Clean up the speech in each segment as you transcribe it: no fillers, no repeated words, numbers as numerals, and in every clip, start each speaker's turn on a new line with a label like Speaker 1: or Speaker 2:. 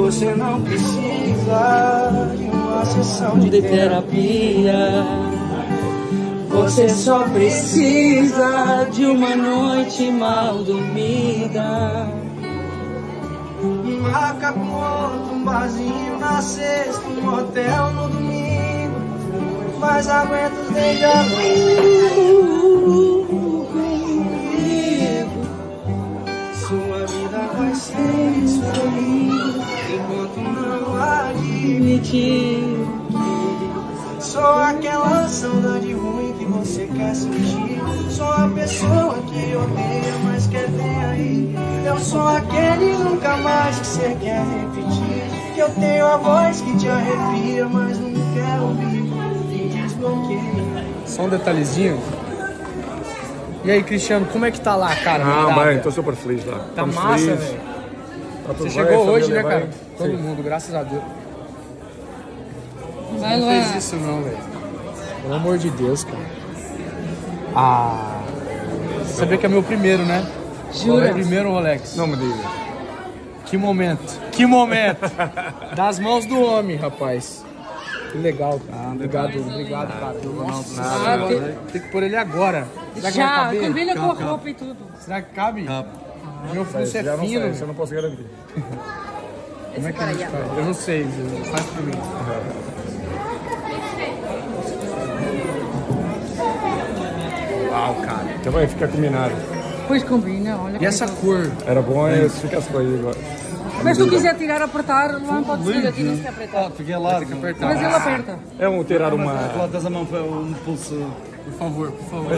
Speaker 1: Você não precisa de uma sessão de terapia. Você só precisa de uma noite mal dormida. Marca com outro, um barzinho na sexta, um motel no domingo. Mas aguenta os déjà vu comigo. Sua vida vai ser escolhida enquanto não admitir. Sou aquela saudade ruim que você quer sentir. Sou a pessoa que odeia, mas quer ter aí. Eu sou aquele nunca mais que você quer repetir. Que eu tenho a voz que te arrepia, mas não quer ouvir. E desbloqueia.
Speaker 2: Só um detalhezinho. E aí, Cristiano, como é que tá lá, cara?
Speaker 3: Ah, mãe, tô super feliz lá.
Speaker 2: Tá massa, velho. Você chegou hoje, né, cara? Todo mundo, graças a Deus.
Speaker 4: Vai,
Speaker 2: Não fez isso não, velho. Pelo amor de Deus, cara. Ah. Você sabia que é meu primeiro, né?
Speaker 4: Jura?
Speaker 2: Meu primeiro Rolex.
Speaker 3: Não me diga.
Speaker 2: Que momento. Que momento. Das mãos do homem, rapaz. Que legal, cara. Obrigado, cara. Nossa, tem que pôr ele agora. Será que vai
Speaker 4: Já,
Speaker 2: caber?
Speaker 4: combina com a roupa e tudo.
Speaker 2: Será que cabe? Meu fluxo é
Speaker 3: Já não
Speaker 2: fino.
Speaker 3: sei, isso eu não posso garantir.
Speaker 2: Como é que a gente faz? Eu não sei, faz pra mim. Uau, cara.
Speaker 3: Então vai ficar combinado.
Speaker 4: Pois combina, olha.
Speaker 2: E essa cor?
Speaker 3: Era bom se ficasse por aí agora.
Speaker 4: Mas se tu quiser tirar, apertar, não pode ser aqui, não se quer apertar.
Speaker 5: Fiquei lá.
Speaker 4: Mas ele aperta.
Speaker 3: É um tirar uma...
Speaker 5: Coloca a mão para um pulso.
Speaker 2: Por favor.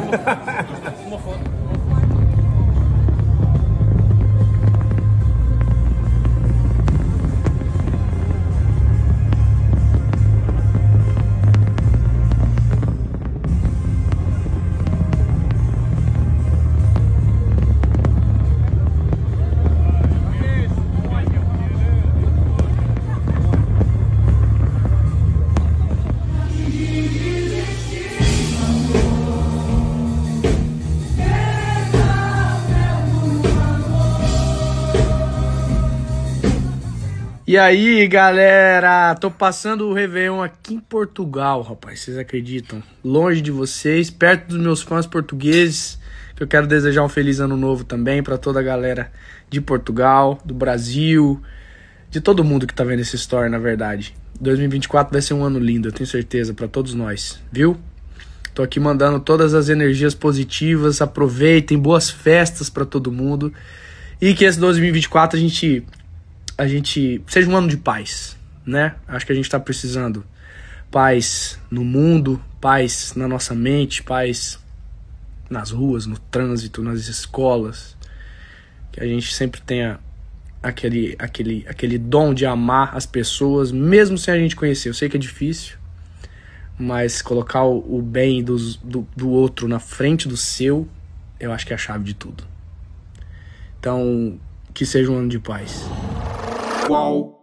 Speaker 2: E aí, galera, tô passando o Réveillon aqui em Portugal, rapaz, vocês acreditam? Longe de vocês, perto dos meus fãs portugueses, que eu quero desejar um feliz ano novo também pra toda a galera de Portugal, do Brasil, de todo mundo que tá vendo essa história, na verdade. 2024 vai ser um ano lindo, eu tenho certeza, pra todos nós, viu? Tô aqui mandando todas as energias positivas, aproveitem, boas festas pra todo mundo, e que esse 2024 a gente seja um ano de paz, né? Acho que a gente tá precisando paz no mundo, paz na nossa mente, paz nas ruas, no trânsito, nas escolas, que a gente sempre tenha aquele dom de amar as pessoas, mesmo sem a gente conhecer. Eu sei que é difícil, mas colocar o bem do outro na frente do seu, eu acho que é a chave de tudo. Então, que seja um ano de paz.
Speaker 1: Qual?